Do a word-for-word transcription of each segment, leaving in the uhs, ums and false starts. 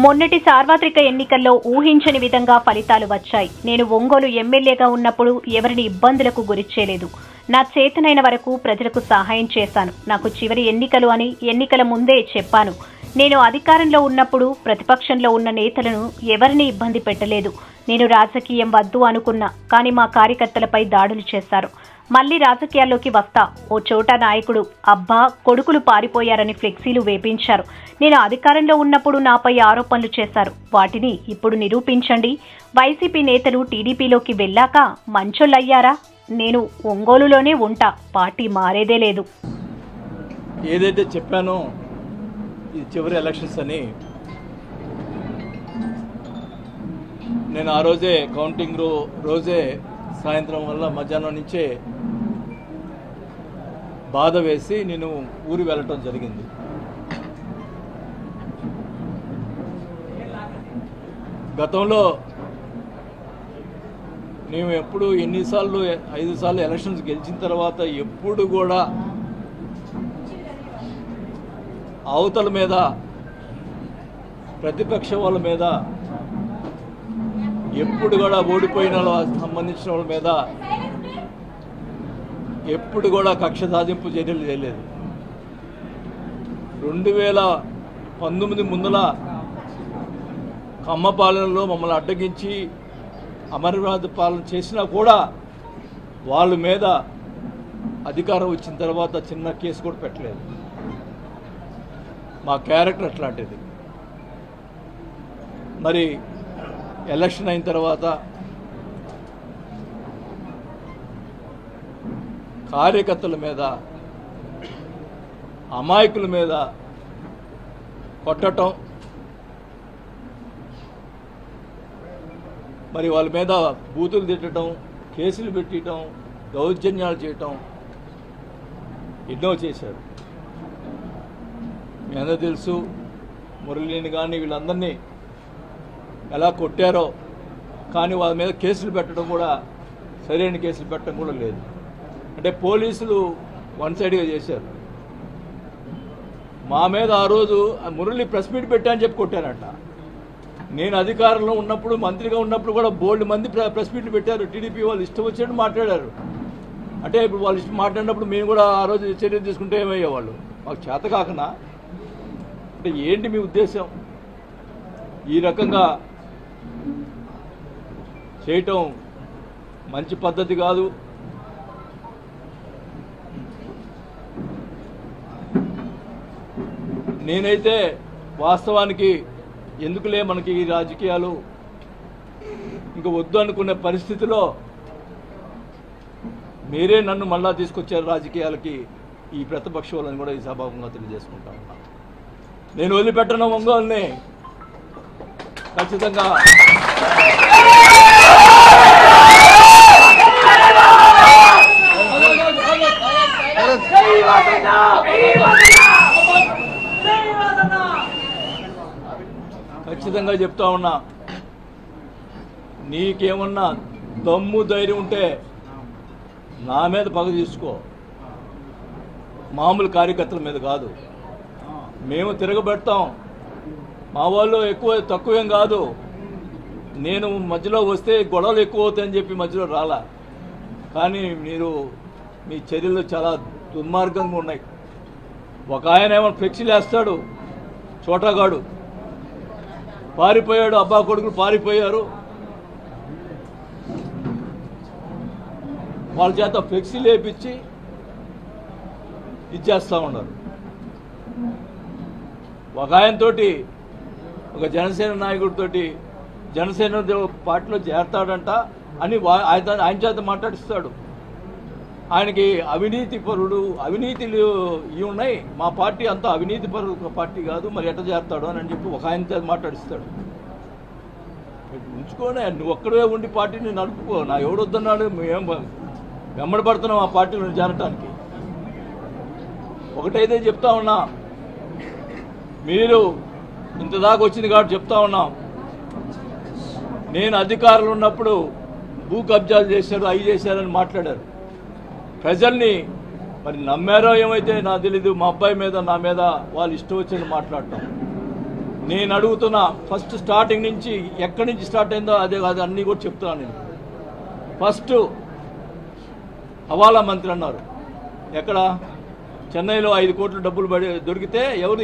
మొన్నటి సార్వత్రిక ఎన్నికల్లో ఊహించని విధంగా ఫలితాలు వచ్చాయి. నేను ఒంగోలు ఎమ్మెల్యేగా ఉన్నప్పుడు ఎవరిని ఇబ్బందులకు గురిచేయలేదు. నా చేతనైన వరకు ప్రజలకు సహాయం చేశాను. నాకు చివరి ఎన్నికలు అని ఎన్నికల ముందే చెప్పాను. నేను అధికారంలో ఉన్నప్పుడు ప్రతిపక్షంలో ఉన్న నేతలను ఎవరిని ఇబ్బంది పెట్టలేదు. నేను రాజకీయం వద్దు అనుకున్నా, కానీ మా కార్యకర్తలపై దాడులు చేశారు. మళ్లీ రాజకీయాల్లోకి వస్తా. ఓ చోట నాయకుడు అబ్బా కొడుకులు పారిపోయారని ఫ్లెక్సీలు వేపించారు. నేను అధికారంలో ఉన్నప్పుడు నాపై ఆరోపణలు చేశారు. వాటిని ఇప్పుడు నిరూపించండి. వైసీపీ నేతలు టీడీపీలోకి వెళ్ళాక మంచోళ్ళయ్యారా? నేను ఒంగోలులోనే ఉంటా. పార్టీ మారేదే లేదు. ఏదైతే చెప్పానో ఈ చివరి ఎలక్షన్స్ అని, నేను ఆ రోజే కౌంటింగ్ రో రోజే సాయంత్రం వల్ల మధ్యాహ్నం నుంచే బాధ వేసి నేను ఊరు వెళ్ళటం జరిగింది. గతంలో మేము ఎప్పుడు ఎన్నిసార్లు ఐదు సార్లు ఎలక్షన్స్ గెలిచిన తర్వాత ఎప్పుడు కూడా అవతల మీద ప్రతిపక్ష వాళ్ళ మీద ఎప్పుడు కూడా ఓడిపోయిన సంబంధించిన వాళ్ళ మీద ఎప్పుడు కూడా కక్ష సాధింపు చర్యలు చేయలేదు. రెండు వేల పంతొమ్మిది ముందుల కమ్మ పాలనలో మమ్మల్ని అడ్డగించి అమరనాథ్ పాలన చేసినా కూడా వాళ్ళ మీద అధికారం వచ్చిన తర్వాత చిన్న కేసు కూడా పెట్టలేదు. మా క్యారెక్టర్ అట్లాంటిది. మరి ఎలక్షన్ అయిన తర్వాత కార్యకర్తల మీద, అమాయకుల మీద కొట్టడం, మరి వాళ్ళ మీద బూతులు తిట్టడం, కేసులు పెట్టడం, దౌర్జన్యాలు చేయటం ఎన్నో చేశారు. మీ అందరూ తెలుసు. మురళీని కానీ వీళ్ళందరినీ ఎలా కొట్టారో, కానీ వాళ్ళ మీద కేసులు పెట్టడం కూడా సరైన కేసులు పెట్టడం కూడా లేదు. అంటే పోలీసులు వన్ సైడ్గా చేశారు. మా మీద ఆ రోజు మురళి ప్రెస్ మీట్ పెట్టా అని చెప్పి కొట్టారట. నేను అధికారంలో ఉన్నప్పుడు, మంత్రిగా ఉన్నప్పుడు కూడా బోల్డ్ మంది ప్రెస్ మీట్లు పెట్టారు. టీడీపీ వాళ్ళు ఇష్టం వచ్చినట్టు మాట్లాడారు. అంటే ఇప్పుడు వాళ్ళు ఇష్టం మాట్లాడినప్పుడు మేము కూడా ఆ రోజు చర్యలు తీసుకుంటే ఏమయ్యేవాళ్ళు? మాకు చేత కాకనా? అంటే ఏంటి మీ ఉద్దేశం? ఈ రకంగా చేయటం మంచి పద్ధతి కాదు. నేనైతే వాస్తవానికి ఎందుకులే మనకి ఈ రాజకీయాలు ఇంక వద్దు అనుకునే పరిస్థితిలో మీరే నన్ను మళ్ళా తీసుకొచ్చారు రాజకీయాలకి. ఈ ప్రతిపక్ష వాళ్ళని కూడా ఈ సభాముఖంగా తెలియజేసుకుంటా ఉన్నా. నేను వదిలిపెట్టను ఒంగోలుని. ఖచ్చితంగా ఖచ్చితంగా చెప్తా ఉన్నా. నీకేమన్నా దమ్ము ధైర్యం ఉంటే నా మీద పగ తీసుకో, మామూలు కార్యకర్తల మీద కాదు. మేము తిరగబెడతాం. మా వాళ్ళు ఎక్కువ తక్కువేం కాదు. నేను మధ్యలో వస్తే గొడవలు ఎక్కువ అవుతాయని చెప్పి మధ్యలో రాలా. కానీ మీరు మీ చర్యలు చాలా దుర్మార్గంగా ఉన్నాయి. ఒక ఆయన ఏమో ఫ్లెక్సీలు వేస్తాడు, చోటగాడు పారిపోయాడు, అబ్బా కొడుకులు పారిపోయారు. వాళ్ళ చేత ఫ్లెక్సీలు వేపించి ఇచ్చేస్తూ ఉన్నారు. ఒక ఆయనతోటి, ఒక జనసేన నాయకుడితోటి జనసేన పార్టీలో చేరతాడంట అని ఆయన ఆయన చేత మాట్లాడిస్తాడు. ఆయనకి అవినీతి పరుడు, అవినీతిలు ఇవి ఉన్నాయి, మా పార్టీ అంతా అవినీతి పరుడు పార్టీ కాదు, మరి ఎట్ట చేస్తాడు అని చెప్పి ఒక ఆయన చేత మాట్లాడిస్తాడు. ఉంచుకోనే, నువ్వు ఒక్కడే ఉండి పార్టీని నడుపుకో. నా ఎవడొద్దన్నాడు? మేము వెంబడపడుతున్నాం ఆ పార్టీలో చేరటానికి. ఒకటైతే చెప్తా ఉన్నా, మీరు ఇంతదాకా వచ్చింది కాబట్టి చెప్తా ఉన్నాం. నేను అధికారులు ఉన్నప్పుడు భూ కబ్జాలు చేశారు, అవి చేశారని మాట్లాడారు. ప్రజల్ని మరి నమ్మారో ఏమైతే నాకు తెలీదు. మా అబ్బాయి మీద, నా మీద వాళ్ళు ఇష్టం వచ్చింది మాట్లాడటం. నేను అడుగుతున్నా ఫస్ట్ స్టార్టింగ్ నుంచి ఎక్కడి నుంచి స్టార్ట్ అయిందో అదే అది అన్నీ కూడా చెప్తున్నాను నేను. ఫస్ట్ హవాలా మంత్రి అన్నారు. ఎక్కడ? చెన్నైలో ఐదు కోట్ల డబ్బులు పడి దొరికితే ఎవరి?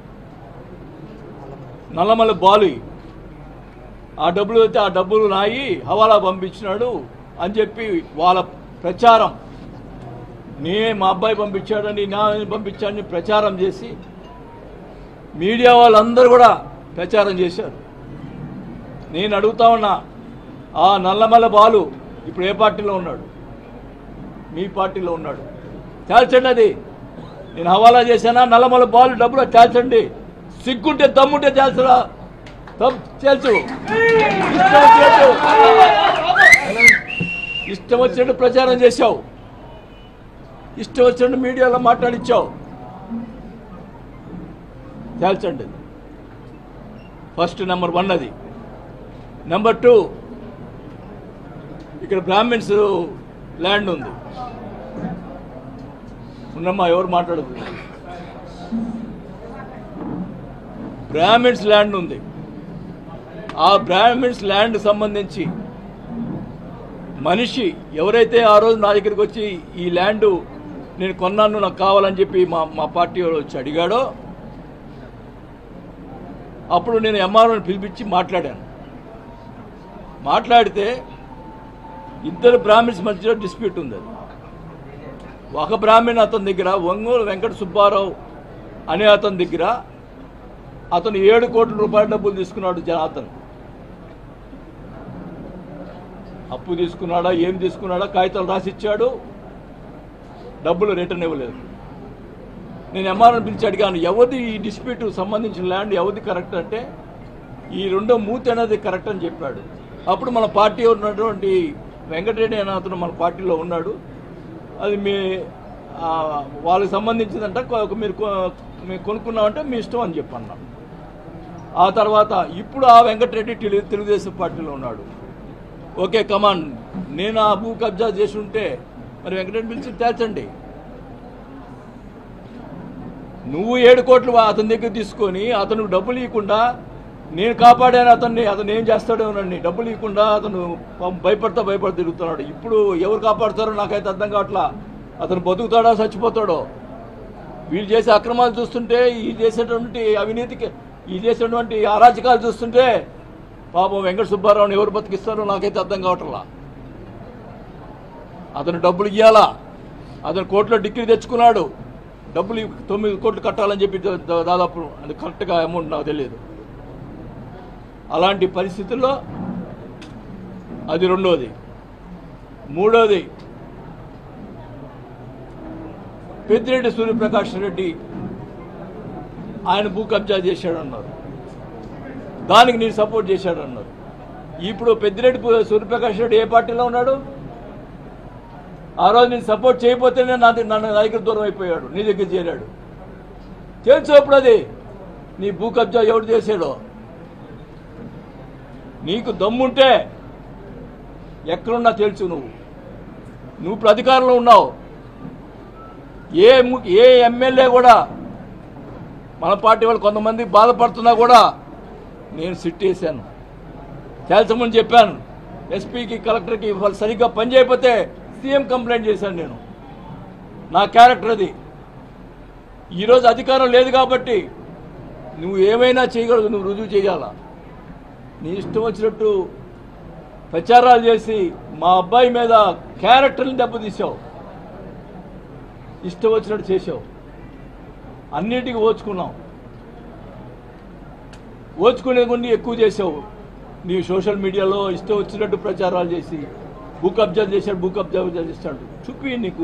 నల్లమల్ల బాలు. ఆ డబ్బులు అయితే ఆ డబ్బులు నాయి హవాలా పంపించినాడు అని చెప్పి వాళ్ళ ప్రచారం, నే మా అబ్బాయి పంపించాడని నా పంపించాడని ప్రచారం చేసి మీడియా వాళ్ళందరూ కూడా ప్రచారం చేశారు. నేను అడుగుతా ఉన్నా, ఆ నల్లమల్ల బాలు ఇప్పుడు ఏ పార్టీలో ఉన్నాడు? మీ పార్టీలో ఉన్నాడు. తేల్చండి అది. నేను హవాలా చేశానా? నల్లమల్ల బాలు డబ్బులు తేల్చండి. సిగ్గుంటే దమ్ముంటే తేల్చరా? తేల్చు. ఇష్టం వచ్చినట్టు ఇష్టం వచ్చినట్టు ప్రచారం చేశావు, ఇష్టం వచ్చినట్టు మీడియాలో మాట్లాడించావు. తేల్చండి. ఫస్ట్ నెంబర్ వన్ అది. నెంబర్ టూ, ఇక్కడ బ్రాహ్మిన్స్ ల్యాండ్ ఉంది. ఉన్నమ్మా, ఎవరు మాట్లాడదు. బ్రాహ్మిన్స్ ల్యాండ్ ఉంది. ఆ బ్రాహ్మిన్స్ ల్యాండ్ సంబంధించి మనిషి ఎవరైతే ఆ రోజు నా దగ్గరికి వచ్చి ఈ ల్యాండ్ నేను కొన్నాను నాకు కావాలని చెప్పి మా మా పార్టీ వచ్చి అడిగాడో, అప్పుడు నేను ఎంఆర్ఓని పిలిపించి మాట్లాడాను. మాట్లాడితే ఇద్దరు బ్రాహ్మిన్స్ మధ్యలో డిస్ప్యూట్ ఉంది. ఒక బ్రాహ్మణ్ అతని దగ్గర ఒంగోలు వెంకట సుబ్బారావు అనే అతని దగ్గర అతను ఏడు కోట్ల రూపాయల డబ్బులు తీసుకున్నాడు. జనార్దన్ అప్పు తీసుకున్నాడా, ఏం తీసుకున్నాడా, కాగితాలు రాసిచ్చాడు, డబ్బులు రిటర్న్ ఇవ్వలేదు. నేను ఎంఆర్ఓని పిలిచి అడిగాను, ఎవరిది ఈ డిస్ప్యూట్ సంబంధించిన ల్యాండ్ ఎవరిది కరెక్ట్ అంటే ఈ రెండో మూతి అనేది కరెక్ట్ అని చెప్పాడు. అప్పుడు మన పార్టీ ఉన్నటువంటి వెంకటరెడ్డి అనే అతను మన పార్టీలో ఉన్నాడు. అది మీ వాళ్ళకి సంబంధించిందంట, మీరు మీరు కొనుక్కున్నామంటే మీ ఇష్టం అని చెప్పన్నాను. ఆ తర్వాత ఇప్పుడు ఆ వెంకటరెడ్డి తెలుగుదేశం పార్టీలో ఉన్నాడు. ఓకే కమాన్, నేను ఆ భూ కబ్జా చేసి ఉంటే మరి వెంకటరెడ్డి పిలిచి తేల్చండి. నువ్వు ఏడు కోట్లు అతని దగ్గర తీసుకొని అతను డబ్బులు ఇవ్వకుండా నేను కాపాడాను అతన్ని, అతను ఏం చేస్తాడోనండి, డబ్బులు ఇవ్వకుండా అతను భయపడతా భయపడతా తిరుగుతున్నాడు. ఇప్పుడు ఎవరు కాపాడుతారో నాకైతే అర్థం కావట్లా. అతను బతుకుతాడో చచ్చిపోతాడో? వీళ్ళు చేసే అక్రమాలు చూస్తుంటే, ఈ చేసేటువంటి అవినీతికి, ఈ చేసేటువంటి అరాచకాలు చూస్తుంటే పాపం వెంకట సుబ్బారావుని ఎవరు బతికిస్తారో నాకైతే అర్థం కావట్లా. అతను డబ్బులు ఇవ్వాలా, అతను కోర్టులో డిగ్రీ తెచ్చుకున్నాడు, డబ్బులు తొమ్మిది కోట్లు కట్టాలని చెప్పి దాదాపు అది కరెక్ట్గా అమౌంట్ నాకు తెలియదు. అలాంటి పరిస్థితుల్లో అది రెండోది. మూడోది, పెద్దిరెడ్డి సూర్యప్రకాష్ రెడ్డి ఆయన భూ కబ్జా చేశాడన్నారు, దానికి నేను సపోర్ట్ చేశాడన్నారు. ఇప్పుడు పెద్దిరెడ్డి సూర్యప్రకాష్ రెడ్డి ఏ పార్టీలో ఉన్నాడు? ఆ రోజు నేను సపోర్ట్ చేయకపోతేనే నా నన్ను నా దగ్గర దూరం అయిపోయాడు, నీ దగ్గర చేరాడు. తెలుసు అప్పుడు అది నీ భూ కబ్జా ఎవరు చేశాడో. నీకు దమ్ముంటే ఎక్కడున్నా తెలుసు. నువ్వు నువ్వు ఇప్పుడు అధికారంలో ఉన్నావు. ఏ ఏ ఎమ్మెల్యే కూడా మన పార్టీ వాళ్ళు కొంతమంది బాధపడుతున్నా కూడా నేను సిట్ వేసాను, తేల్చమని చెప్పాను. ఎస్పీకి కలెక్టర్కి వాళ్ళు సరిగ్గా పని చేయకపోతే సీఎం కంప్లైంట్ చేశాను. నేను నా క్యారెక్టర్ అది. ఈరోజు అధికారం లేదు కాబట్టి నువ్వు ఏమైనా చేయగలవు, నువ్వు రుజువు చేయాలా. నీ ఇష్టం వచ్చినట్టు ప్రచారాలు చేసి మా అబ్బాయి మీద క్యారెక్టర్ని దెబ్బతీసావు, ఇష్టం వచ్చినట్టు చేసావు, అన్నిటికీ ఓచుకున్నావు. ఓచుకునే కొన్ని ఎక్కువ చేసావు. నీవు సోషల్ మీడియాలో ఇష్టం వచ్చినట్టు ప్రచారాలు చేసి భూ కబ్జా చేశాడు, భూ కబ్జా చేస్తాడు చూపి నీకు.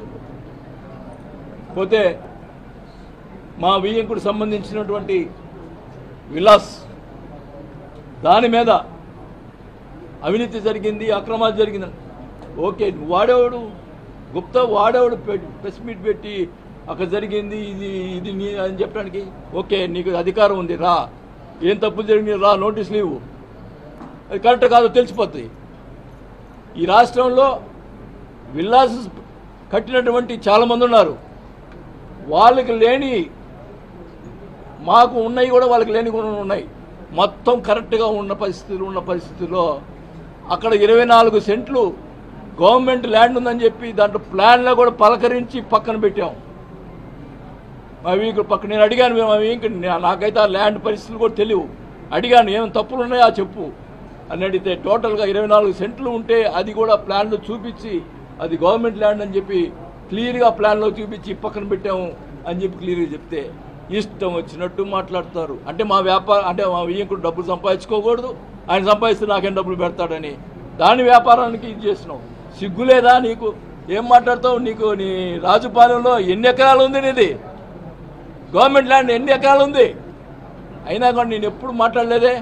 పోతే మా వియ్యంకుడు సంబంధించినటువంటి విలాస్, దాని మీద అవినీతి జరిగింది, అక్రమాలు జరిగిందని. ఓకే, వాడేవాడు గుప్తా, వాడేవాడు ప్రెస్ మీట్ పెట్టి అక్కడ జరిగింది ఇది ఇది నీ అని చెప్పడానికి. ఓకే, నీకు అధికారం ఉంది, రా. ఏం తప్పులు జరిగింది, రా, నోటీసులు ఇవ్వు. అది కరెక్ట్ కాదో తెలిసిపోతుంది. ఈ రాష్ట్రంలో విల్లాస్ కట్టినటువంటి చాలామంది ఉన్నారు. వాళ్ళకి లేని మాకు ఉన్నాయి కూడా వాళ్ళకి లేని కూడా ఉన్నాయి. మొత్తం కరెక్ట్గా ఉన్న పరిస్థితులు ఉన్న పరిస్థితుల్లో అక్కడ ఇరవై నాలుగు సెంట్లు గవర్నమెంట్ ల్యాండ్ ఉందని చెప్పి దాంట్లో ప్లాన్లో కూడా పలకరించి పక్కన పెట్టాం. అవి పక్క నేను అడిగాను, మేము అవి ఇంక నాకైతే ఆ ల్యాండ్ పరిస్థితులు కూడా తెలియవు. అడిగాను ఏం తప్పులు ఉన్నాయో చెప్పు అని అడిగితే టోటల్గా ఇరవై నాలుగు సెంట్లు ఉంటే అది కూడా ప్లాన్లో చూపించి అది గవర్నమెంట్ ల్యాండ్ అని చెప్పి క్లియర్గా ప్లాన్లో చూపించి పక్కన పెట్టాము అని చెప్పి క్లియర్గా చెప్తే ఇష్టం వచ్చినట్టు మాట్లాడతారు. అంటే మా వ్యాపారం అంటే మా వియ్యంకుడు డబ్బులు సంపాదించుకోకూడదు, ఆయన సంపాదిస్తే నాకేం డబ్బులు పెడతాడని దాని వ్యాపారానికి ఇది చేసినావు. సిగ్గులేదా నీకు? ఏం మాట్లాడతావు? నీకు నీ రాజుపాలెంలో ఎన్ని ఎకరాలు ఉంది? నీది గవర్నమెంట్ ల్యాండ్ ఎన్ని ఎకరాలు ఉంది? అయినా కానీ నేను ఎప్పుడు మాట్లాడలేదే.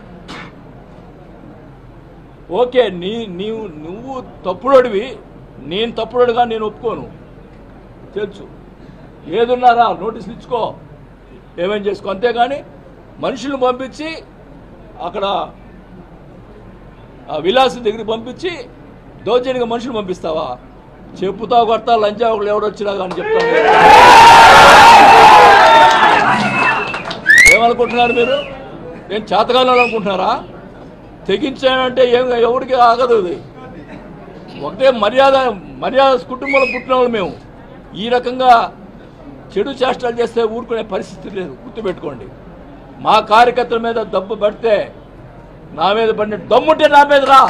ఓకే, నీ నీవు నువ్వు తప్పుడోడివి, నేను తప్పుడోడుగా నేను ఒప్పుకోను, తెలుసు. ఏదున్నారా నోటీసులు ఇచ్చుకో, ఏమేం చేసుకో, అంతేగాని మనుషులను పంపించి అక్కడ ఆ విలాస్ దగ్గరికి పంపించి దౌర్జన్యంగా మనుషులు పంపిస్తావా? చెప్పుతా కొడతా లంచా ఒకళ్ళు ఎవడొచ్చినా కానీ చెప్తాను. ఏమనుకుంటున్నారు మీరు? నేను చేతకాలం అనుకుంటున్నారా? తెగించానంటే ఏం ఎవరికి ఆగదు. అది ఒకటే మర్యాద మర్యాద కుటుంబంలో పుట్టిన వాళ్ళు మేము. ఈ రకంగా చెడు చేష్టాలు చేస్తే ఊరుకునే పరిస్థితి లేదు, గుర్తుపెట్టుకోండి. మా కార్యకర్తల మీద దెబ్బ పడితే నా మీద పడిన దమ్ముంటే నా మీద రా,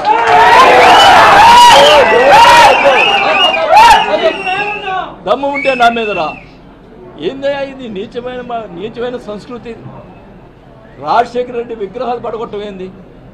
దమ్ము ఉంటే నా మీద రా. ఏందయ్యా ఇది? నీచమైన నీచమైన సంస్కృతి. రాజశేఖర రెడ్డి విగ్రహాలు పడగొట్టమైంది.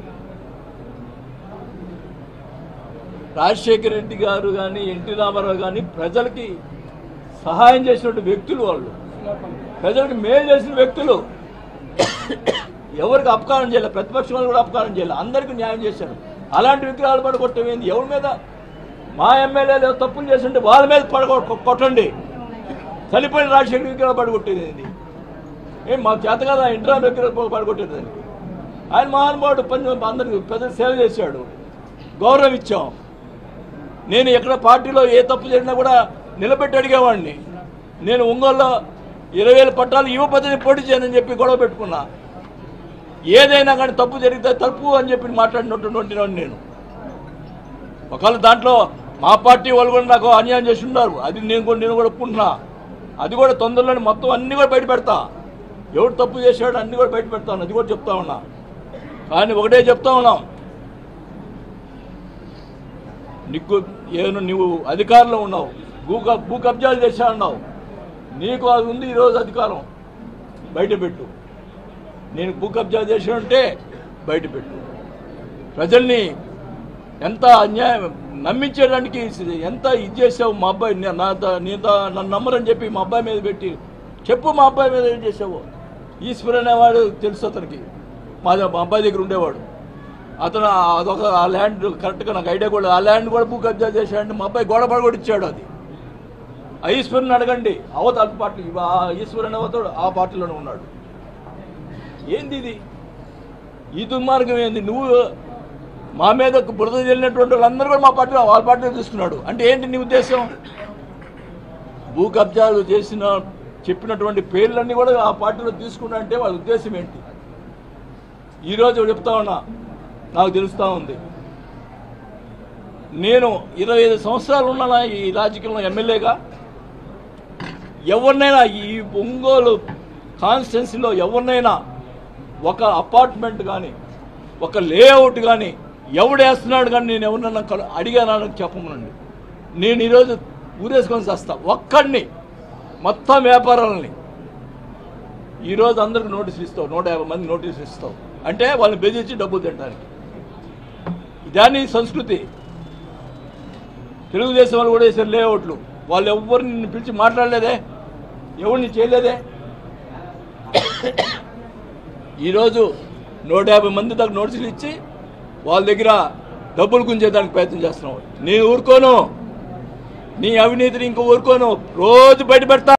రాజశేఖర రెడ్డి గారు కానీ ఎన్టీ రామారావు కానీ ప్రజలకి సహాయం చేసినటువంటి వ్యక్తులు, వాళ్ళు ప్రజలకు మేలు చేసిన వ్యక్తులు. ఎవరికి అపకారం చేయలేదు, ప్రతిపక్షం వాళ్ళు కూడా అపకారం చేయలేదు, అందరికీ న్యాయం చేశారు. అలాంటి విగ్రహాలు పడగొట్టమైంది. ఎవరి మీద? మా ఎమ్మెల్యేలు తప్పులు చేస్తుంటే వాళ్ళ మీద పడగొ కొట్టండి. చనిపోయిన రాజశేఖర విగ్రహాలు పడగొట్టేది ఏం మాకు చేత కదా? ఇంట్రా విగ్రహాలు పడగొట్టేది. ఆయన మహానుభావుడు పని అందరికి ప్రజలు సేవ చేశాడు, గౌరవం ఇచ్చాం. నేను ఎక్కడ పార్టీలో ఏ తప్పు జరిగినా కూడా నిలబెట్టి అడిగేవాడిని. నేను ఒంగోలులో ఇరవై వేల పట్టాలు యువపతిని పోటీ చేయనని చెప్పి గొడవ పెట్టుకున్నా. ఏదైనా కానీ తప్పు జరిగితే తప్పు అని చెప్పి మాట్లాడినటువంటి నేను. ఒకవేళ దాంట్లో మా పార్టీ వాళ్ళు కూడా నాకు అన్యాయం చేసి ఉన్నారు, అది నేను కూడా నేను కూడా ఒప్పుకుంటున్నా. అది కూడా తొందరలోనే మొత్తం అన్నీ కూడా బయట పెడతా. ఎవడు తప్పు చేశాడు అన్నీ కూడా బయట పెడతాను, అది కూడా చెప్తా ఉన్నా. కానీ ఒకటే చెప్తా ఉన్నాం, నీకు ఏను నువ్వు అధికారంలో ఉన్నావు, భూ భూ కబ్జాలు చేశా అన్నావు, నీకు అది ఉంది ఈరోజు అధికారం, బయట పెట్టు. నేను భూ కబ్జా చేసినంటే బయట పెట్టు. ప్రజల్ని ఎంత అన్యాయం నమ్మించడానికి ఎంత ఇది చేసావు. మా అబ్బాయి నా నన్ను నమ్మరని చెప్పి మా అబ్బాయి మీద పెట్టి చెప్పు, మా అబ్బాయి మీద ఏం చేసావు. ఈశ్వర్ అనేవాడు తెలుసు అతనికి, మా మా అబ్బాయి దగ్గర ఉండేవాడు. అతను అదొక ఆ ల్యాండ్ కరెక్ట్గా నాకు ఐడియా కూడా, ఆ ల్యాండ్ కూడా భూ కబ్జా చేశాడంటే మా అబ్బాయి గోడ పడగొట్టించాడు. అది ఆ ఈశ్వరుని అడగండి, అవతల పార్టీ ఈశ్వర్ అనేవాడు ఆ పార్టీలోనే ఉన్నాడు. ఏంది ఇది? ఈ దుర్మార్గం ఏంది? నువ్వు మా మీద బురద చెల్లినటువంటి వాళ్ళందరూ కూడా మా పార్టీలో వాళ్ళ పార్టీలో తీసుకున్నాడు అంటే ఏంటి నీ ఉద్దేశం? భూ కబ్జాలు చేసిన చెప్పినటువంటి పేర్లన్నీ కూడా ఆ పార్టీలో తీసుకున్నా అంటే వాళ్ళ ఉద్దేశం ఏంటి? ఈరోజు చెప్తా ఉన్నా, నాకు తెలుస్తూ ఉంది. నేను ఇరవై ఐదు సంవత్సరాలు ఉన్నానా ఈ రాజకీయంలో ఎమ్మెల్యేగా. ఎవరినైనా ఈ ఒంగోలు కాన్స్టిట్యున్సీలో ఎవరినైనా ఒక అపార్ట్మెంట్ కానీ ఒక లేఅవుట్ కానీ ఎవడేస్తున్నాడు కానీ నేను ఎవరినన్నా అడిగానని చెప్పమనండి. నేను ఈరోజు ఊరేసుకొని వస్తా ఒక్కడిని మొత్తం వ్యాపారాలని. ఈరోజు అందరికి నోటీసులు ఇస్తావు, నూట యాభై మంది నోటీసులు ఇస్తావు అంటే వాళ్ళని బెదిరించి డబ్బులు తినడానికి. ఇదాని సంస్కృతి. తెలుగుదేశం వాళ్ళు కూడా వేసారు లేఅవుట్లు, వాళ్ళు ఎవరిని నిన్ను పిలిచి మాట్లాడలేదే, ఎవరిని చేయలేదే. ఈరోజు నూట యాభై మంది దాకా నోటీసులు ఇచ్చి వాళ్ళ దగ్గర డబ్బులు గుంజేదానికి ప్రయత్నం చేస్తున్నావు. నేను ఊరుకోను, నీ అవినీతిని ఇంకో ఊరుకోను, రోజు బయట పెడతా.